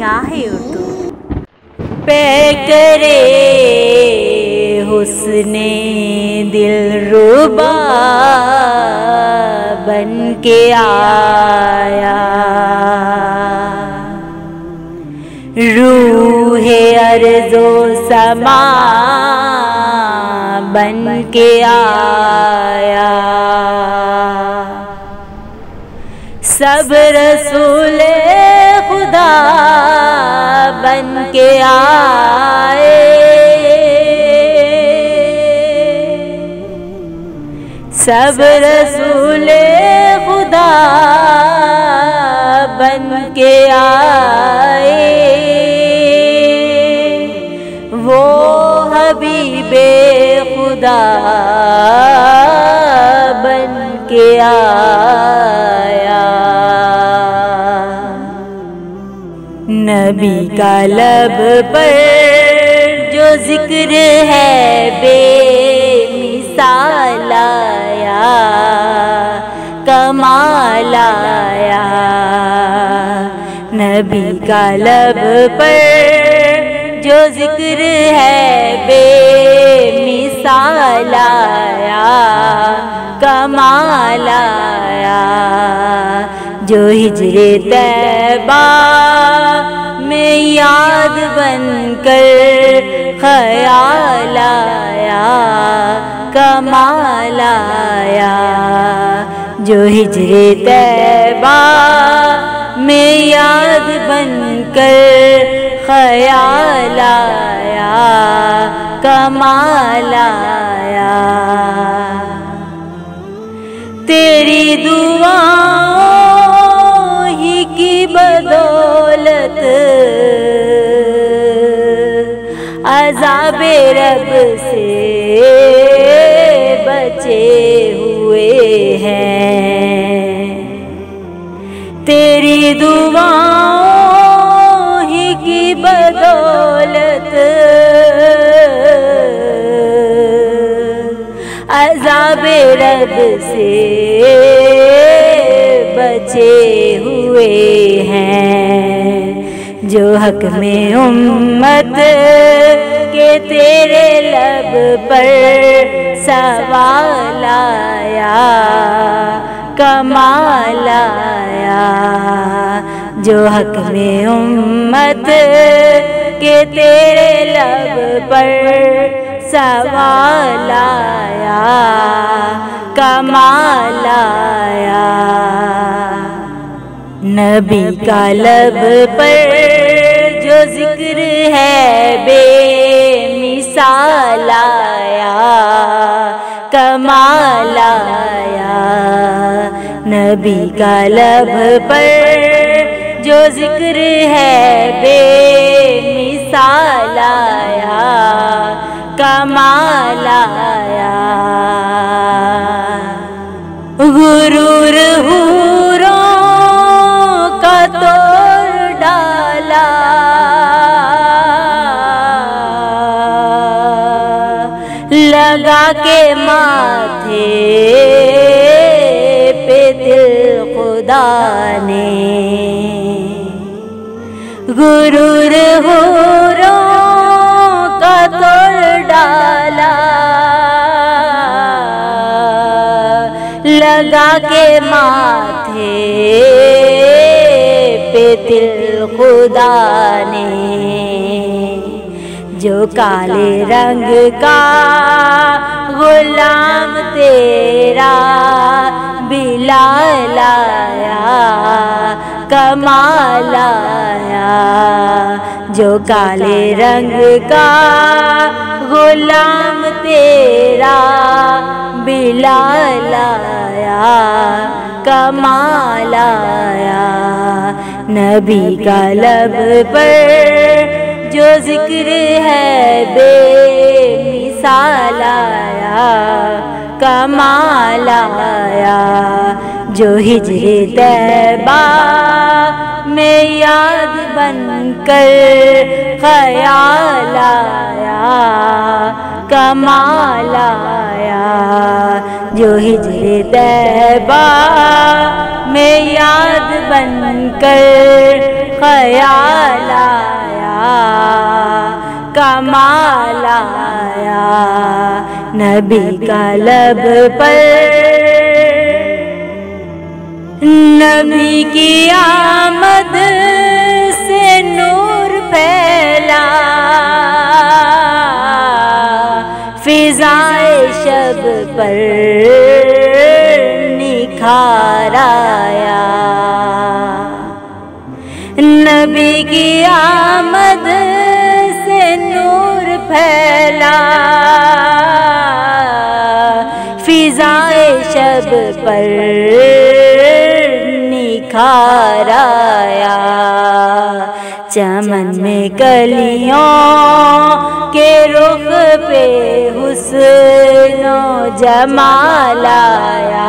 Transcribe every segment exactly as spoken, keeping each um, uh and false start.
राहे उर्दू। पैकरे हुस्ने दिलरुबा बन के आया, रूहे अर्ज़ो समा बन के आया। सब रसूले खुदा बन के आए, सब रसूले खुदा बन के आए। वो हबीबे खुदा बन के आया। नबी का लब पर जो जिक्र है बेमिसाल आया, कमाल आया। नबी का लब पर जो जिक्र है बेमिसाल आया, कमाल आया। जो हिजरे तैबा में याद बनकर ख्याल आया, कमाल आया। जो हिजरे तैबा में याद बनकर ख्याल आया, कमाल आया। तेरी दुआओं ही की बदौलत अज़ाबे रब से बचे हुए हैं। तेरी दुआओं ही की बदौलत अज़ाबे रब से बचे हुए हैं। जो हक में उम्मत के तेरे लब पर सवाल आया, कमाल आया। जो हक में उम्मत के तेरे लब पर सवाल आया, कमाल आया। नबी का लब पर जो जिक्र है बेमिसाल आया, कमाल आया। नबी का लब पर जो जिक्र है बेमिसाल आया, कमाल आया। गुरूर हूरों का तोड़ डाला, लगा के माथे पे दिल खुदा ने। गुरूर हूरों का तोड़ डाला, लगा के माथे पे दिल खुदा ने। जो काले रंग का गुलाम तेरा बिलाल आया, कमाल आया। जो काले रंग का गुलाम तेरा बिलाल आया, कमाल आया। नबी का लब पर जो जिक्र है बेमिसाल आया, कमाल आया। जो हिजरे तैबा में याद बनकर ख्याल आया, कमाल आया। जो हिजरे तैबा में याद बनकर ख्याल आया, कमाल आया। नबी का लब पर नबी की आमद से नूर फैला, फिजाए शब पर निखार आया। नबी की आमद से नूर फैला, फिजाए शब पर निखार आया। चमन में कलियों के रुख पे हुस्नो जमाल आया,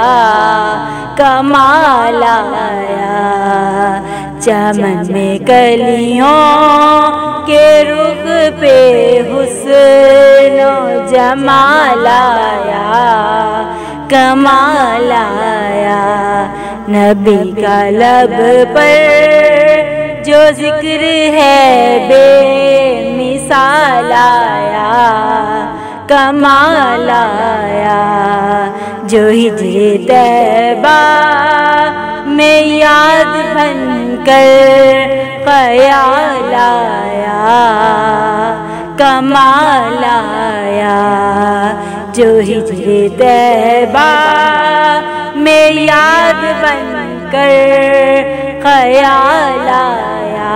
कमाल आया। चमन में कलियों के रुख पे हुस्नो जमाल आया, कमाल आया। नबी का लब पर जो जिक्र है बेमिसाल आया, कमाल आया। जो हिजरे तैबा में याद बनकर ख्याल आया, कमाल आया। जो हिजरे तैबा में याद बनकर ख्याल आया,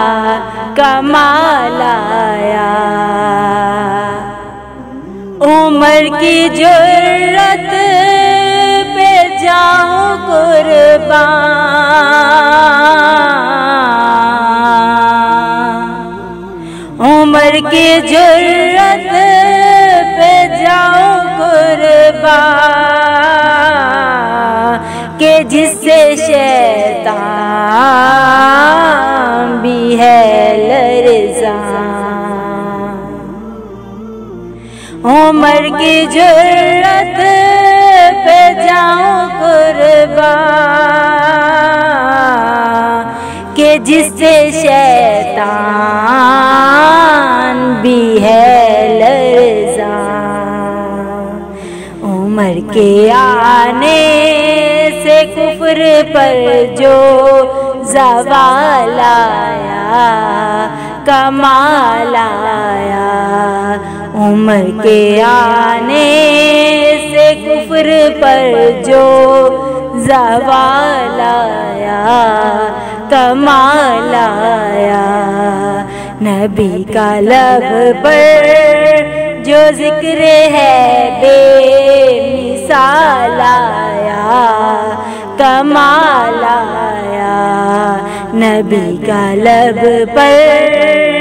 कमाल आया। उमर की जुर्रत पे जाऊं कुर्बान, उमर की जुर्रत पे जाऊं कुर्बान, के जिससे शैतान भी है लरज़ां। उमर की जुर्रत पे जाऊं कुर्बान, के जिससे शैतान भी है लरज़ां। उमर के आने से कुफ्र पर जो ज़वाल आया, कमाल आया। उमर के आने से कुफ्र पर जो ज़वाल आया, कमाल आया। नबी का लब पर जो जिक्र है बेमिसाल आया, कमाल आया। नबी का लब पर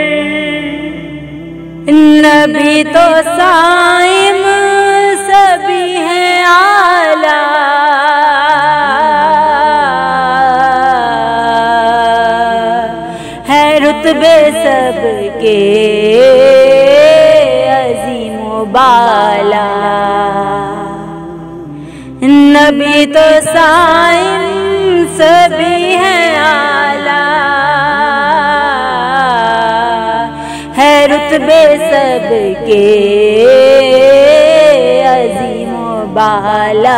नबी तो साइम सभी हैं आला, है रुतबे सबके अजीमो बाला। नबी तो साइम सभी हैं आला, है रुतबे सबके अजीमो बाला।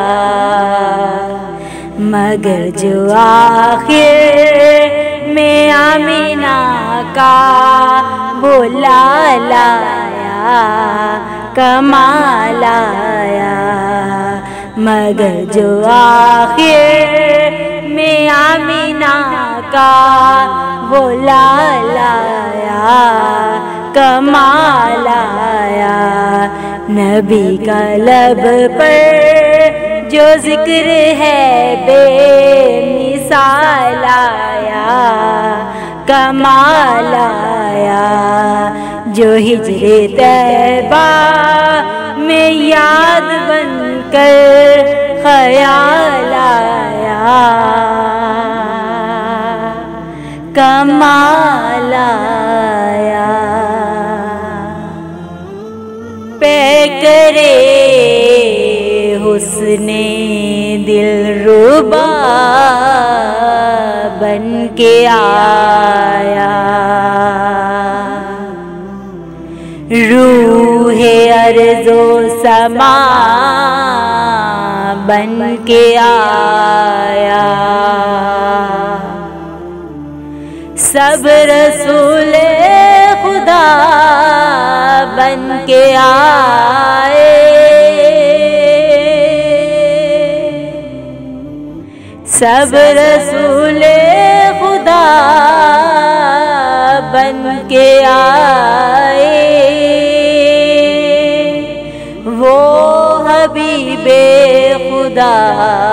मगर जो आखिर में आमीना का बुला लाया, कमाल आया। मगर जो आखिर में आमीना का बुला लाया, कमाल आया। नबी का लब पर जो जिक्र है बेमिसाल आया, कमाल आया। जो हिजरे तैबा में याद बनकर ख्याल आया, कमाल आया। पैकरे हुस्ने दिलरुबा बन के आया, रूहे अर्ज़ो समा बन के आया। सब रसूले खुदा बन के आए, सब रसूले खुदा बन के आए। वो हबीबे खुदा